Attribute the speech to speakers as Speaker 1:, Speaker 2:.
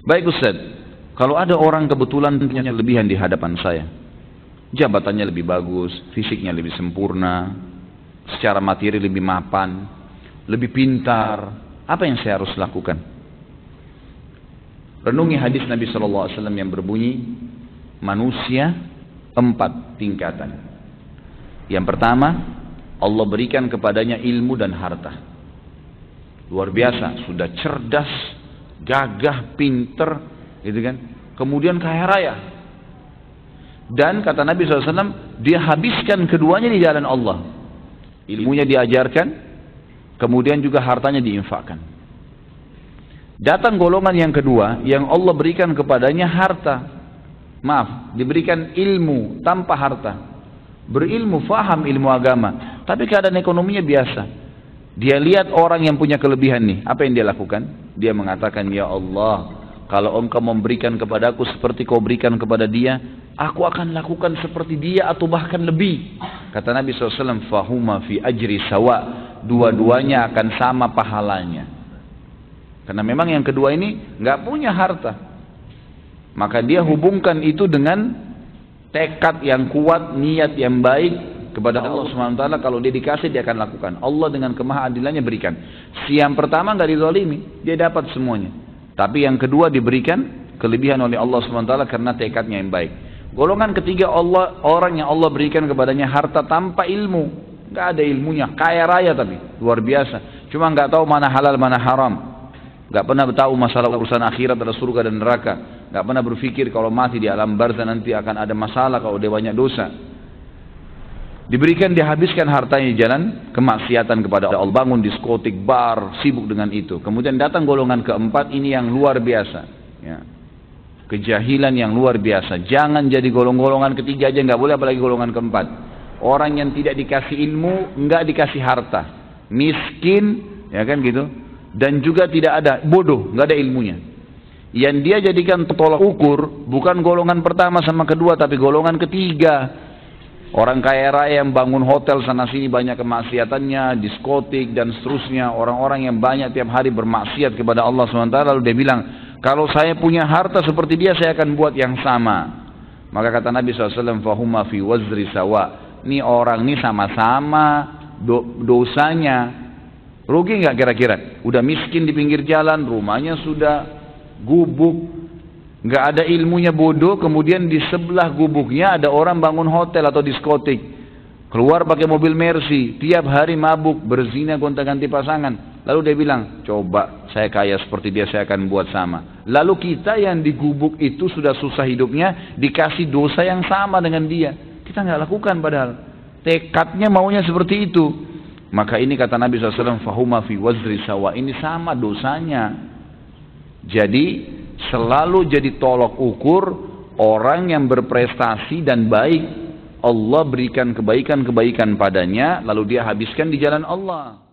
Speaker 1: Baik Ustaz, kalau ada orang kebetulan punya kelebihan di hadapan saya, jabatannya lebih bagus, fisiknya lebih sempurna, secara materi lebih mapan, lebih pintar, apa yang saya harus lakukan? Renungi hadis Nabi SAW yang berbunyi, manusia 4 tingkatan. Yang pertama, Allah berikan kepadanya ilmu dan harta. Luar biasa, sudah cerdas, gagah, pinter, gitu kan? Kemudian kaya raya. Dan kata Nabi SAW, dia habiskan keduanya di jalan Allah. Ilmunya diajarkan, kemudian juga hartanya diinfakkan. Datang golongan yang kedua, yang Allah berikan kepadanya harta. Maaf, diberikan ilmu tanpa harta. Berilmu, faham ilmu agama, tapi keadaan ekonominya biasa. Dia lihat orang yang punya kelebihan nih, apa yang dia lakukan? Dia mengatakan, ya Allah, kalau engkau memberikan kepadaku seperti kau berikan kepada dia, aku akan lakukan seperti dia atau bahkan lebih. Kata Nabi SAW, fahuma fi ajri sawa, dua-duanya akan sama pahalanya. Karena memang yang kedua ini nggak punya harta, maka dia hubungkan itu dengan tekad yang kuat, niat yang baik kepada Allah SWT. Kalau dia dikasih, dia akan lakukan. Allah dengan kemahaadilannya berikan. Si yang pertama nggak dizalimi, dia dapat semuanya. Tapi yang kedua diberikan kelebihan oleh Allah SWT karena tekadnya yang baik. Golongan ketiga, orang yang Allah berikan kepadanya harta tanpa ilmu, nggak ada ilmunya, kaya raya tapi luar biasa. Cuma nggak tahu mana halal mana haram, nggak pernah tahu masalah urusan akhirat, ada surga dan neraka, nggak pernah berpikir kalau mati di alam barzah nanti akan ada masalah kalau dia banyak dosa. Diberikan, dihabiskan hartanya di jalan kemaksiatan kepada Allah, bangun diskotik, bar, sibuk dengan itu. Kemudian datang golongan keempat, ini yang luar biasa, ya. Kejahilan yang luar biasa. Jangan jadi golongan ketiga aja, nggak boleh, apalagi golongan keempat. Orang yang tidak dikasih ilmu, nggak dikasih harta, miskin, ya kan gitu, dan juga tidak ada, bodoh, nggak ada ilmunya. Yang dia jadikan tolak ukur bukan golongan pertama sama kedua, tapi golongan ketiga. Orang kaya raya yang bangun hotel sana sini banyak kemaksiatannya, diskotik dan seterusnya. Orang-orang yang banyak tiap hari bermaksiat kepada Allah SWT. Lalu dia bilang, kalau saya punya harta seperti dia, saya akan buat yang sama. Maka kata Nabi SAW, fahuma fi wazri sawa. Ini orang ini sama-sama dosanya. Rugi nggak kira-kira? Udah miskin di pinggir jalan, rumahnya sudah gubuk, nggak ada ilmunya, bodoh. Kemudian di sebelah gubuknya ada orang bangun hotel atau diskotik, keluar pakai mobil Mercy, tiap hari mabuk, berzina, gonta-ganti pasangan. Lalu dia bilang, coba saya kaya seperti dia, saya akan buat sama. Lalu kita yang di gubuk itu sudah susah hidupnya, dikasih dosa yang sama dengan dia, kita nggak lakukan, padahal tekadnya maunya seperti itu. Maka ini kata Nabi SAW, fahuma fi wazri sawa, ini sama dosanya. Jadi selalu jadi tolok ukur orang yang berprestasi dan baik. Allah berikan kebaikan-kebaikan padanya, lalu dia habiskan di jalan Allah.